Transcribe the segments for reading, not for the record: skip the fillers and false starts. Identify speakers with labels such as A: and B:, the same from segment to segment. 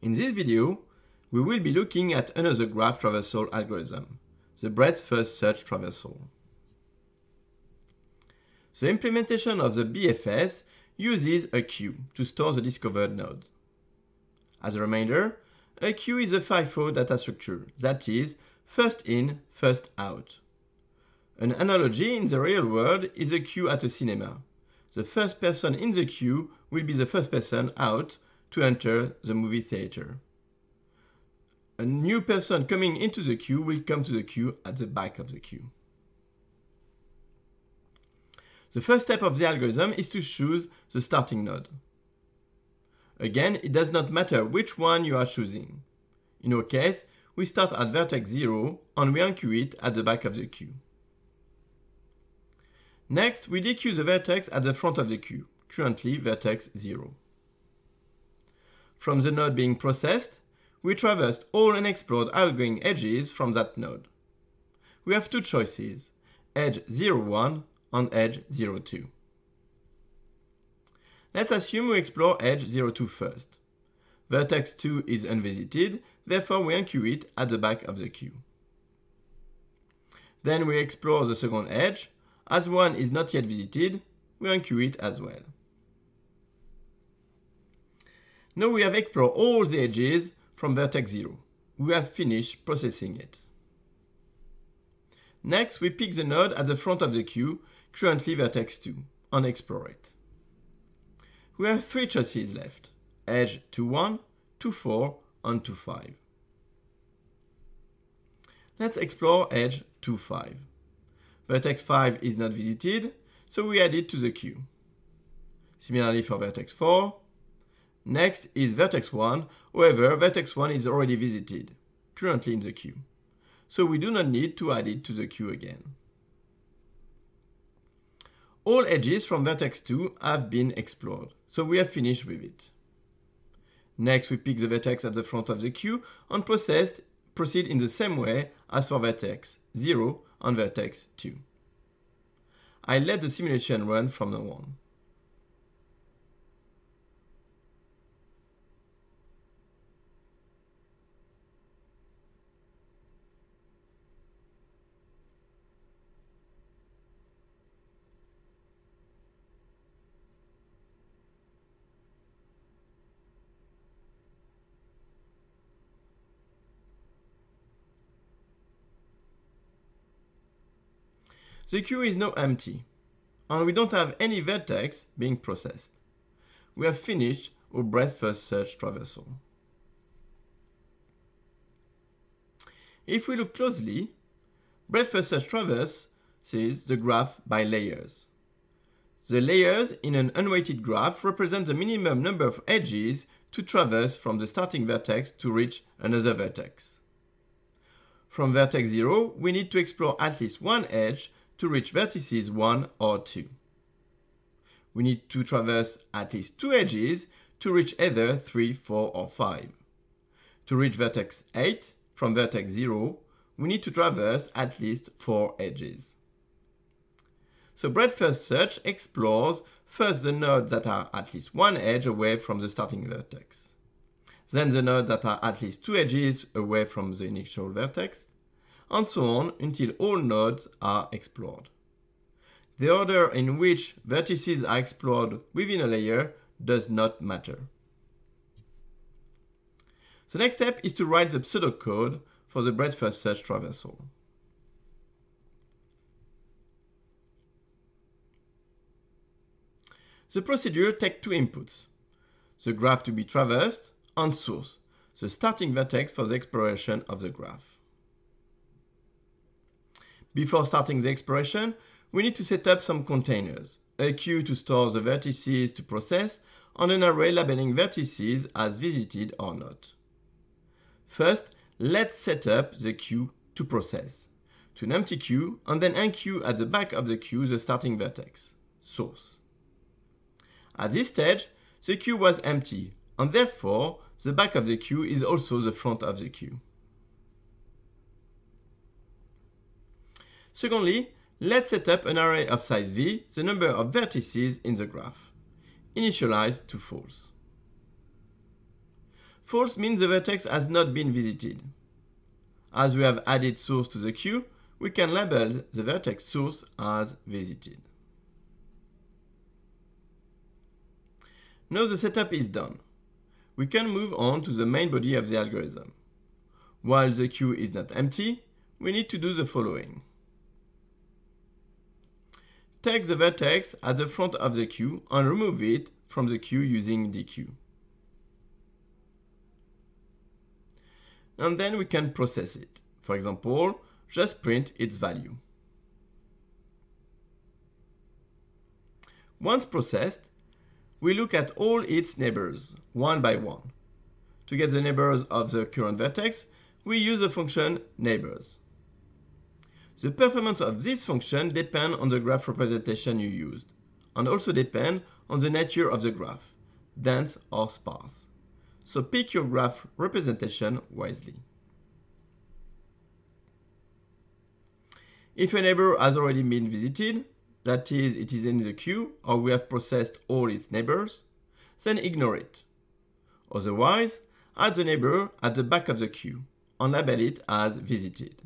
A: In this video, we will be looking at another graph traversal algorithm, the breadth first search traversal. The implementation of the BFS uses a queue to store the discovered nodes. As a reminder, a queue is a FIFO data structure, that is, first in, first out. An analogy in the real world is a queue at a cinema. The first person in the queue will be the first person out to enter the movie theater. A new person coming into the queue will come to the queue at the back of the queue. The first step of the algorithm is to choose the starting node. Again, it does not matter which one you are choosing. In our case, we start at vertex 0 and we unqueue it at the back of the queue. Next, we dequeue the vertex at the front of the queue, currently vertex 0. From the node being processed, we traversed all unexplored outgoing edges from that node. We have two choices, edge 01 and edge 02. Let's assume we explore edge 02 first. Vertex 2 is unvisited, therefore we unqueue it at the back of the queue. Then we explore the second edge. As one is not yet visited, we unqueue it as well. Now we have explored all the edges from vertex 0. We have finished processing it. Next, we pick the node at the front of the queue, currently vertex 2, and explore it. We have three choices left, edge 21, 24, and 25. Let's explore edge 25. Vertex 5 is not visited, so we add it to the queue. Similarly for vertex 4. Next is vertex 1, however, vertex 1 is already visited, currently in the queue. So we do not need to add it to the queue again. All edges from vertex 2 have been explored, so we have finished with it. Next, we pick the vertex at the front of the queue and proceed in the same way as for vertex 0 and vertex 2. I let the simulation run from now on. The queue is now empty, and we don't have any vertex being processed. We have finished our breadth first search traversal. If we look closely, breadth first search traverses the graph by layers. The layers in an unweighted graph represent the minimum number of edges to traverse from the starting vertex to reach another vertex. From vertex 0, we need to explore at least one edge to reach vertices 1 or 2. We need to traverse at least two edges to reach either 3, 4, or 5. To reach vertex 8 from vertex 0, we need to traverse at least 4 edges. So breadth first search explores first the nodes that are at least one edge away from the starting vertex, then the nodes that are at least two edges away from the initial vertex, and so on until all nodes are explored. The order in which vertices are explored within a layer does not matter. The next step is to write the pseudocode for the breadth first search traversal. The procedure takes two inputs, the graph to be traversed and source, the starting vertex for the exploration of the graph. Before starting the exploration, we need to set up some containers, a queue to store the vertices to process, and an array labeling vertices as visited or not. First, let's set up the queue to process, to an empty queue, and then unqueue at the back of the queue the starting vertex, source. At this stage, the queue was empty, and therefore the back of the queue is also the front of the queue. Secondly, let's set up an array of size v, the number of vertices in the graph, initialized to false. False means the vertex has not been visited. As we have added source to the queue, we can label the vertex source as visited. Now the setup is done. We can move on to the main body of the algorithm. While the queue is not empty, we need to do the following. Take the vertex at the front of the queue and remove it from the queue using dequeue. And then we can process it. For example, just print its value. Once processed, we look at all its neighbors, one by one. To get the neighbors of the current vertex, we use the function neighbors. The performance of this function depends on the graph representation you used, and also depend on the nature of the graph, dense or sparse. So pick your graph representation wisely. If a neighbor has already been visited, that is, it is in the queue, or we have processed all its neighbors, then ignore it. Otherwise, add the neighbor at the back of the queue and label it as visited.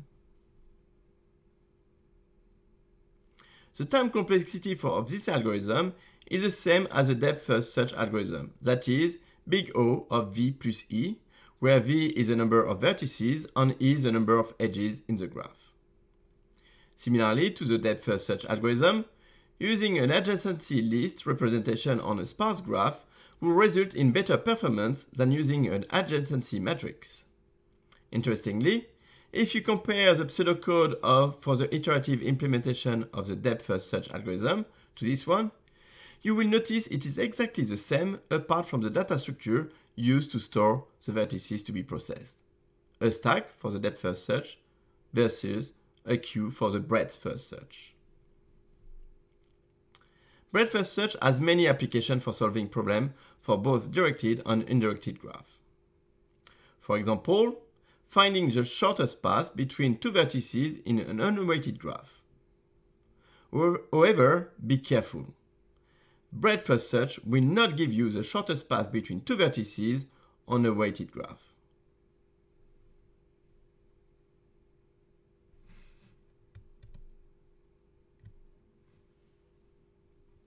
A: The time complexity of this algorithm is the same as the depth-first search algorithm, that is, big O of V plus E, where V is the number of vertices and E is the number of edges in the graph. Similarly to the depth-first search algorithm, using an adjacency list representation on a sparse graph will result in better performance than using an adjacency matrix. Interestingly, if you compare the pseudocode for the iterative implementation of the depth-first search algorithm to this one, you will notice it is exactly the same apart from the data structure used to store the vertices to be processed. A stack for the depth-first search versus a queue for the breadth-first search. Breadth-first search has many applications for solving problems for both directed and undirected graph. For example, finding the shortest path between two vertices in an unweighted graph. However, be careful. Breadth-first search will not give you the shortest path between two vertices on a weighted graph.